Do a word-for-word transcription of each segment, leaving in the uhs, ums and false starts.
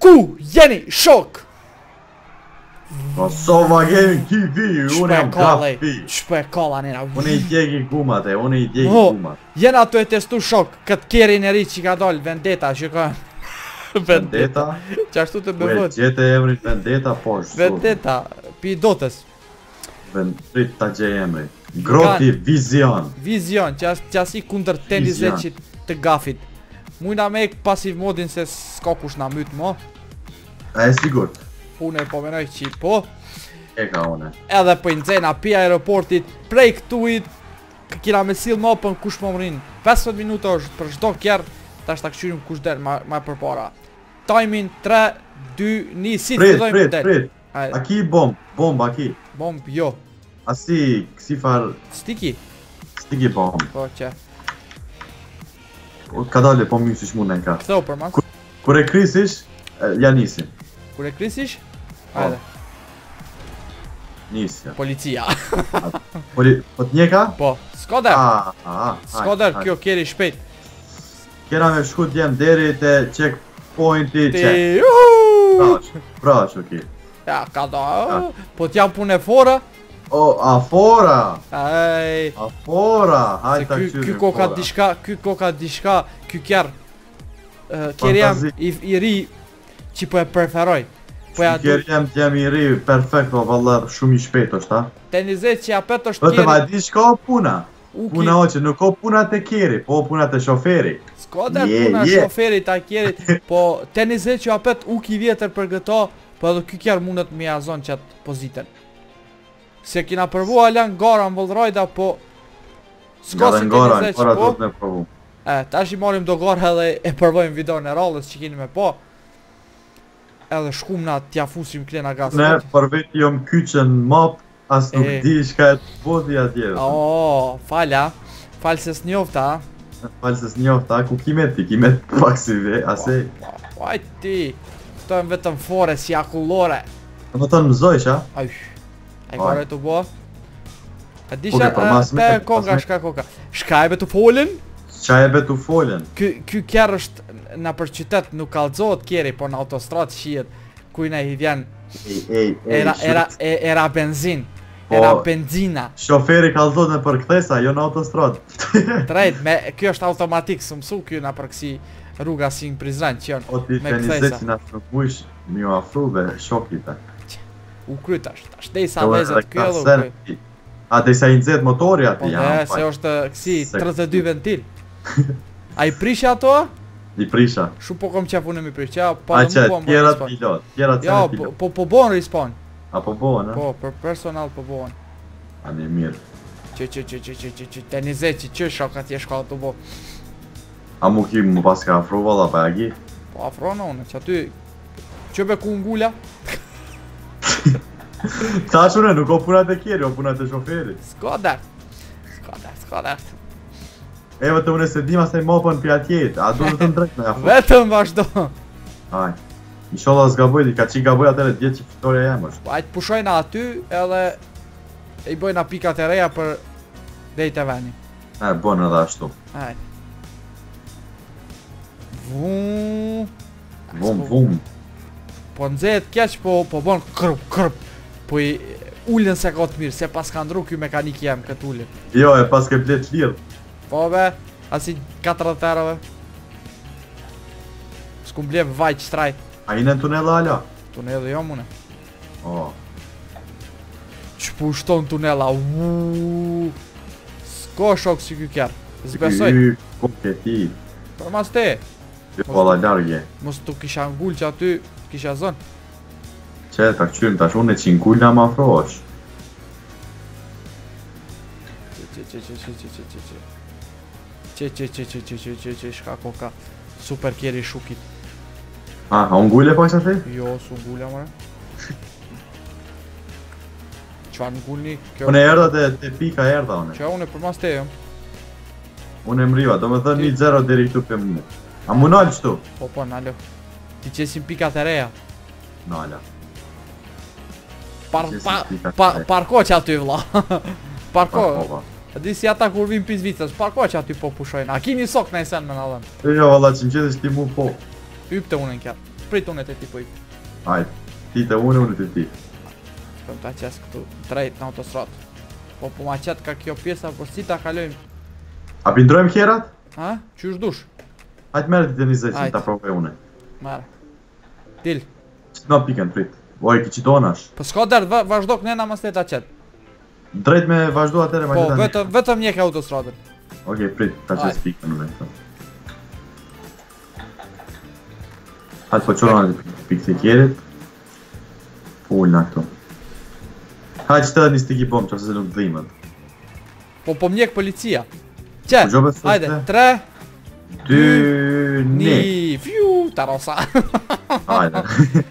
Ku jeni shok? Kosova Gaming T V, unë jam Gafi. Shpo e kalla nena. Unë i djegi gumate, unë i djegi Mo, gumat. jena tu e testu shok, këtë kerin e ri që ka doll, Vendetta, që ka... Vendetta? Qashtu të Ue, bëvët. gjete emrin Vendetta, po shtu. Vendetta, pi dotës. Vendrit ta gjej emrin. Groti Vizion. Vizion, që asi kundër tenizecit të Gafit. Mujna me ek pasiv modin se s'ka kush na myt mo. A e sigurt? Unë e po menoj që po. E ka une. Edhe po i nxena pi aeroportit, prej këtuit, kina me sill më për kush më mrin. pesëdhjetë minuta është për çdo kjerë, tash ta këshyrim kush del ma, ma përpara. Timing tre, dy, një, si të Prit, fillojmë prit, del. prit. Hajde. A ki bomb, bomb a ki. Bomb, jo. A si, si far, Stiki? stiki bomb. Po që. Ka dale po mjë si shmunen ka. Këtheu për mas. Kur e krisish, e, ja nisin. Kur e krisish? Hajde. Nisja. Policia. Poli, po t'njeka? Po, s'ka der. A, a, a. S'ka der, kjo kjeri shpejt. Kena me shkut jem deri te checkpointi Ti, check. juhu! Prash, prash o ki. Ja, ka da, po t'jam punë e fora. O, afora! Ej. Afora! Se Hajde ta ky, këshyrim ky koka fora. diçka, ky koka diçka, ky kjerë. Kjeri jam Fantazi. i, i ri që po e preferoj. Po ja du, Kjer jem t'jem i ri, perfekt, o vallar, shumë i shpejt është, ta? tenizet që apet është Vetëm a kjeri. di shka o puna? Uki, Puna o që nuk o puna të kjeri, po puna të shoferi. s'ka der Je, puna je. shoferit a kjerit, po tenizet që apet uki vjetër për gëto, po edhe ky kjerë mundet me jazon qatë pozitën. Se kina përvu alan gara në vëllrojda, po s'ka Nga dhe si ngora, tenizet ngora që do po. të me provu. E, tash i marim do garë edhe e përvojmë videon e rallës që kini me po. Edhe shkum na t'ja fusim klena gas. Ne për vetë jom kyqen map, as nuk E. di shka e të boti atje. O, falja. Falë se s'njofta, a? Falë se s'njofta, ku kimet ti, kimet pak si ve, ase. Vaj ti, këto e vetëm fore si akullore. Në më tonë mëzojsh, a? Ajsh, e Vaj. kare të bo? E disha, Oke, për mas e, me- pe koka, mas me- shka koka. Shka e be të folin? Qa e betu folen? Ky, ky kjerë është në për qytet nuk kalzohet kjeri, po në autostrat shijet kujna i vjen Ej, ej, ej, era, shurt. era, e- era benzin. Po. Era benzina. Shoferi ka dhot në përkthesa, jo në autostrad. Drejt, me, kjo është automatik, së mësu kjo në për kësi rruga si në Prizren që O janë ti me tenizet kthesa. që na nuk mujsh mi u afru be shokit e. U kry tash, tash dej sa Jo, vezet edhe kjo edhe u ka kry. sen- A te sa i nxet motori Po ati, dhe, ja, se është kësi Se- tridhjetë e dy ventil. A i prish ato? i prisha. Shu po kom qef unë mi prish, ja, pa A dhe që mu po më tjerat respawn. pilot, tjerat Ja, sen po, pilot. po, po bon respawn. A po bohen, e? Po, për personal po bon. A një mirë. Që, që, që, që, që, që, që, tenizet që që shok atje shka të bo. A mu ki mu pas ka afru valla pa agi? Po afro në unë, që aty, që be ku ngula? Tash une nuk o punat e kjeri, o punat e shoferit. S'ka dert. S'ka dert, s'ka dert. E vëtë une se dim asaj mopën për atjet, a du të të ndrejt me afru. Vetëm vazhdo. Aj. Inshallah s'gaboj, di ka qi gaboj atëre djetë që fitoria jem është. Po ajtë pushojna aty edhe i bojna pikat e reja për dejt e veni. E, bon edhe ashtu. Ajde. Vuuu. Vum, vum. Po nxehet keq, po po bon krp krp. Po i ullën se ka të mirë, se pas ka ndru ky mekanik jam këtë ullën. Jo, e pas ke blet lirë. Po be, asi katërdhjetë eurove. S'ku mblev vaj qëtraj. A i në tunela ala? Tuneli jo mune. O, Që pushton tunela, uuuu. S'ko shok si ky kjerë. Zbesoj. y, koke ti. Për mas te, Jo, valla largje. mos tu kisha ngull që aty kisha zon. Që ta këqyrim tash unë e qinkullna ma afrosh. Që që që që që që që që që që që që që që që që shka koka. Super kjeri shukit. A, a unë gulle po isha the? Jo, su ngulla mëre. Qfar ngullni? Kjo Unë e erda te, te pika erda unë. Që unë e për mas te jom. Unë e mriva, do me thënë një zero deri këtu për mu. A mu nalë qëtu? Po po, nalo. Ti qesim pikat e reja. Nala. Par, Qesim pa, pikat pa, e reja. parko që aty vla. Parko. Pa, A di si ata kur vim pis vitës, parko që aty po pushojnë. A kini sok në esen me në dhenë. pa. Jo, valla që më qetë ti mu po. Hypte unë në kjarë. prit unë të tipoj. Hajde, ti të unë, unë të ti. Shkëm ta qes këtu, drejt në autostrat. Po po ma qet ka kjo pjesa, po si ta kalojmë? A pindrojmë kjerat? Ha? Qysh dush? Hajde merë të njëzet që Hajde. ta provoj une. Merë. Dil. Që të nga pikën, prit. Oj, ki që donash. Po s'ka dert, va- vazhdo kënena mos le ta qet. Drejt me vazhdo atëre ma Po, qëta një. vetëm vetëm njek e autostradën. Okej, prit, ta qes Hajde. pikën në dhe. Hajde po qërona në pikë të kjerit. Full në këtu. Hajde që të edhe një stiki bom, që se nuk dhimët. Po po mjek policia. Qe, Po gjobe së hajde, të? tre, Dy, një. një, fiu, tarosa. Hajde.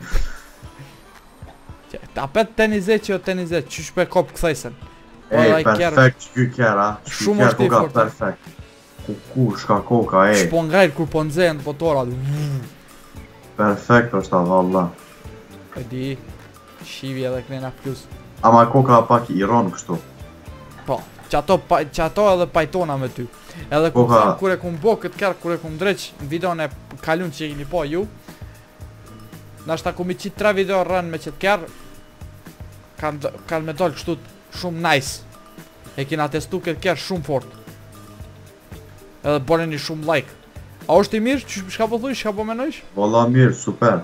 Qe, ta pet tenizet që o tenizet, që shpe kop këthejsen. Ej, perfekt që ky kjera. Shumë është i koka fortë. perfekt. Ku ku shka koka, ej. Shpo ngrajt kur po nxehen motorat. Perfekt është ta valla. E di, shivi edhe knena plus. Ama koka pak i ron kështu. Po, që ato, pa- që ato edhe pajtona me ty. Edhe kur Koka- tham, kur e kum bo këtë kërë, kur e kum dreq në videon e kalun që e kini po ju, nashta kum i qitë tre video rën me qëtë kërë, kanë kan me dollë kështu shumë nice. E kina testu këtë kërë shumë fort. Edhe boreni shumë like. A është i mirë? Që shka po thuj? Shka po menojsh? Valla mirë, super.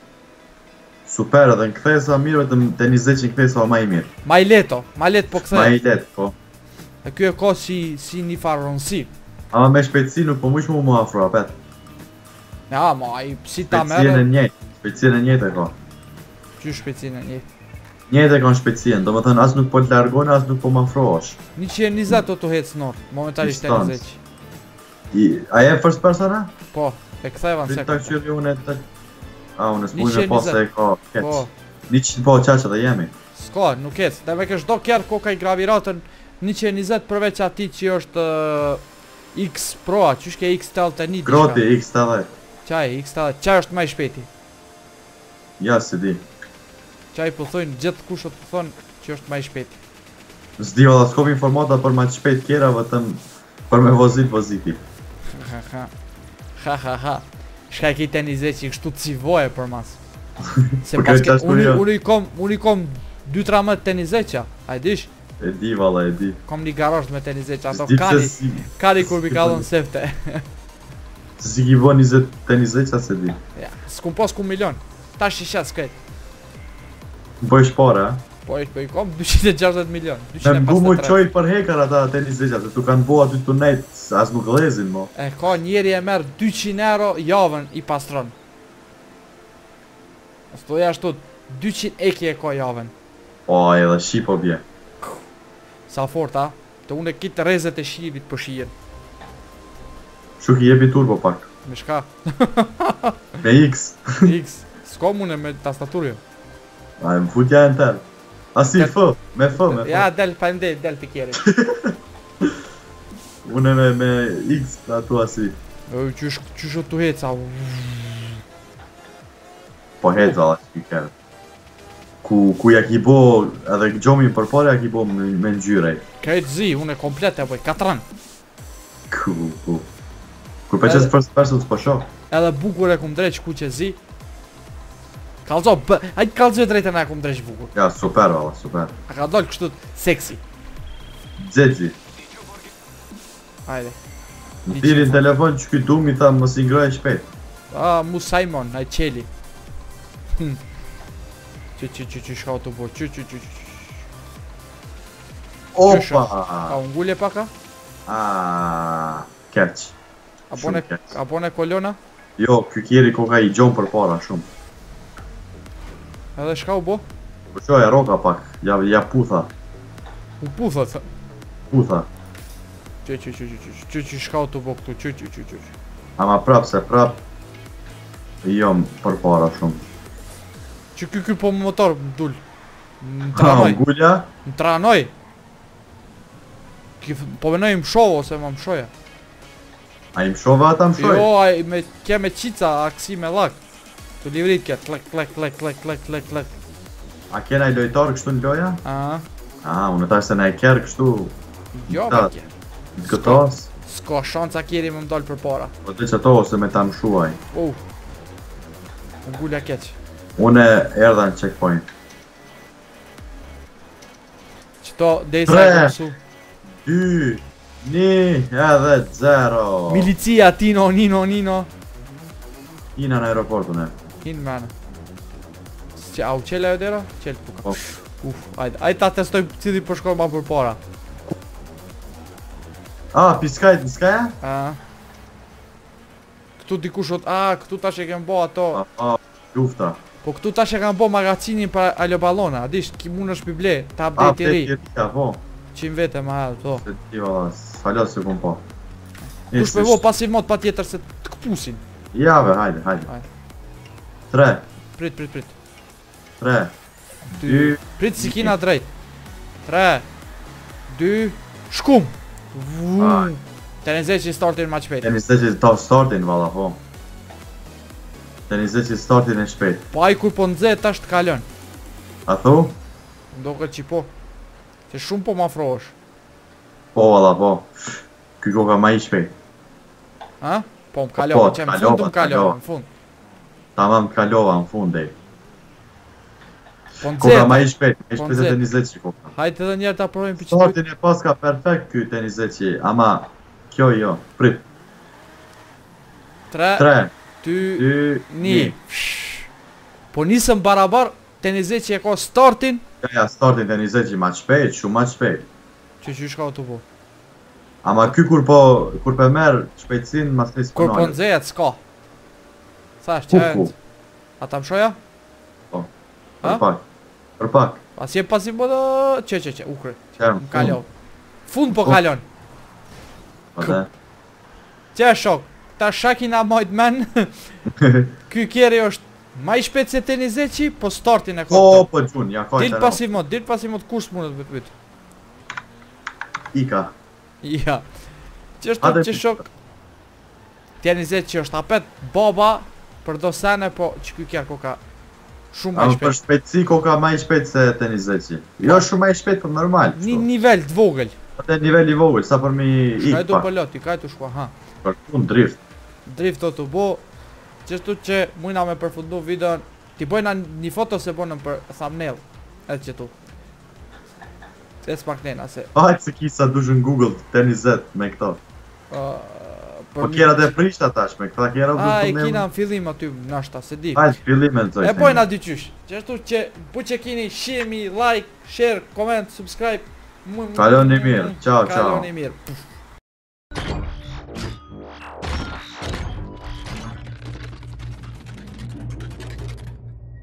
Super, edhe në kthesa mirë, vetëm te njëzet që në kthesa ma i mirë. Ma i leto, ma let po Ma këthej. i let, po. E kjo e ka si, si një farë rëndësi. Ama me shpejtësi nuk po mush mu mu afro, apet. Ja, ma i si ta Shpejtësien e merë, njëjtë, shpejtësien e njëjtë e ka. që shpecin e një. Njëjtë e ka në shpejtësien, do më thënë as nuk po të largone, as nuk po më afrohesh. Një që e njëzet o të hecë nërë, momentalisht e Distancë. njëzet. I- A je first person, a? Po, e këtheva në Prit ta sekund. qyrë unë e të... A, unë e s'pujnë Njëqe e pas njëzet. e ka keq. Po, Një që po qaqë dhe jemi. s'ka, nuk ec. Dhe me kësh do kjerë koka i graviratën një që e njëzet përveç ati që është uh, X Pro, a qysh ke X teltë një Groti, X të Qaj, X teltë, qaj është ma i shpeti. Ja, si di. Qaj po thojnë, gjithë kushët po thonë që është ma i shpeti. S'di valla s'kom informata për ma të shpejt kjera, vetëm për me vozit voziti. Ha ha ha ha ha. Shka e ki tenizet që i kështu të civoje për mas. Se Po paske, kjo tash unë jo. unë i kom, unë i kom dy tre më tenizetqa, a i dish? E di valla, e di. Kom një garasht me tenizetqa, ato S'di kani, pse si... kani kur mi ka dhënë sefte. Se si ki bo njëzet të njëzet qa se di. Ja, s'kum pas ku milion, ta shishat s'kret. Më po ish pare, a? Po i, po i kom dyqind e gjashtëdhjetë milion, Me mbu mu dyqind e pesëdhjetë e tre. qoj për hekar ata të njëzet qa, se tu kanë bo aty të nejt, as nuk lezin mo. E ka njeri e merë dyqind euro javën i pastron. Sto ashtu, dyqind eki e ka javën. O, edhe shi po bje. Sa fort, a? Të unë e kitë rezet e shivit për shijen. Shu ki jepi turbo pak. Me shka? Me X. X. S'ka mune me tastaturë jo. A, më futja e në tërë. A si Ket- F, me F, me F. Ja, del, falemderit, del të kjeri. Une me, me X, atu asi. O, qysh, qysh o të heca. Po hec valla që ki kërë. Ku, ku ja ki bo, edhe gjomin për pare ja ki bo me, me ngjyrej. Krejt zi, unë e komplet e boj, katran. Ku, ku. Kur për qesë first person s'po shoh. Edhe bukur e kum dreq ku që zi. Kalzo, bë, hajt kalzo e drejten e kum dreq bukur. Ja, super valla, super. A ka dollë kështu seksi. Xexi. Hajde. Më thiri në telefon që ky dumi tha mos i ngroj shpejt. A, mu Simon, aj qeli. Hm. Që që që që shka të bo, që që që që. Opa! A ungulje paka? Aaaa, keq. A Shumë bone, keq. a bone kolona? Jo, ky kjeri koka i gjon për para shumë. Edhe shka u bo? Po qoj e roka pak, ja, ja putha, U puthët. putha. Që që që që që që që shka të bo këtu, që që që që që. Ama prap se prap, jo për para shumë. Që ky ky po më motor më dull. Më Ha, tranoj, ngulja? më tranoj. Ki th- Po menoj më shoh ose më më shoja. A i më shove ata më shoj? Jo, ai me ke me qica, aksi me lak. Të livrit ke, klek, klek, klek, klek, klek, klek, klek. A kena i lojtar kështu në loja? A, A, unë tash se na e kjerë kështu, jo Ta- me ke. në këtos, S'ka shanca kjeri me më dollë për para. po të që to ose me ta më shuaj. Uh, U gulja keq. Une erdha në checkpoint. Qëto dhe i sa e mësu. dy, një, edhe zero. Milicia, Tino, Nino, Nino. Ina në aeroportun e. Hinë mene. Që au qele ajo dera? Qele puka. Po. Uf, ajde, ajde ta testoj cili për shkoj ma për para. A, piskajt në skaja? A. Këtu dikush ot, a, këtu tash e kem bo ato. A, a, lufta. Po këtu tash e kam bo magazinin për aloballona, a dish, ki mund është pible, ta update i ri. A, pet po. Qim vete ma edhe, to. Se ti valla, falos se kum po. Kush me vo pasiv mod pa tjetër se të këpusin. Jave, hajde, hajde. Hajde. Tre, Prit, prit, prit. tre, Dy. dy, Prit si kina drejt. Tre. Dy. Shkum. Vuuu. Aj. Të nëzhe që i startin ma qpejt. e njëse që ta startin valla po. Të njëse që startin e shpejt. Po aj kur po nëzhe tash të kalon. A thu? Ndo këtë që po. Që shumë po ma frohesh. Po valla po. Ky koka ma i shpejt. Ha? Po më Po, kalova, që më kalova, fund më kalova, kalova. më fund. Tamam kalova në fund dej. Po Koka ma nëzhe, i shpejt, e Po shpejt e nxehtë. të njëzet që koka. hajtë edhe njerë ta provojmë për që të... Startin e pas ka perfekt ky të njëzet që, ama kjo jo, prit. Tre, Tre, ty, dy, një. Po nisëm barabar, të nëzhe që e ka startin, Ja, ja, startin të njëzet që ma shpejt, shumë ma shpejt. që që shka të po. Ama ky kur po, kur pe merë shpejtësin, mas nisë Kur po punohet. nëzhejet, s'ka. Thash, që Ku, ku? e... A ta më shoja? Po, Ha? për pak, për pak. Pas je pasi më do... Që, që, që, ukre. Qerë, Më kalon. Fund po Po. kalon. Po dhe. Që e shok, ta shaki na majt men. Ky kjeri është ma i shpejt se të njëzheqi, po startin e ka. Po, po gjun, ja ka Dil qenë. pasiv mod, dil pasiv mod, kur s'mundet bëtë bëtë. Ika. Ja. Që është Hade që pi- shok. Tja njëzheq që është apet baba për do sene, po që ky kjerë koka shumë ma i Ama për shpejt. shpejtësi koka ma i shpejt se të njëzet që. Jo shumë ma i shpejt, për normal. Një nivel të vogël. Atë nivel i vogël, sa për mi Shka e ik du pak. pëllot, i ka e të shkua, ha. Për fund drift. Drift të të bo. Qështu që mujna me përfundu videon. Ti bojna një foto se bonëm për thumbnail. Edhe që tu. E s'pak nena se. Hajtë se kisa dushën Google të njëzet me këto. Uh, Po kjera dhe prishta tash me këta kjera A, e thumbnail. kina në fillim aty nashta, se di. Hajtë fillim e në E bojna dyqysh. Qështu që bu që kini shimi, like, share, comment, subscribe. mu- mu- Kaloni mu- mirë. mu- Ciao, ciao. Kaloni mirë. Puf.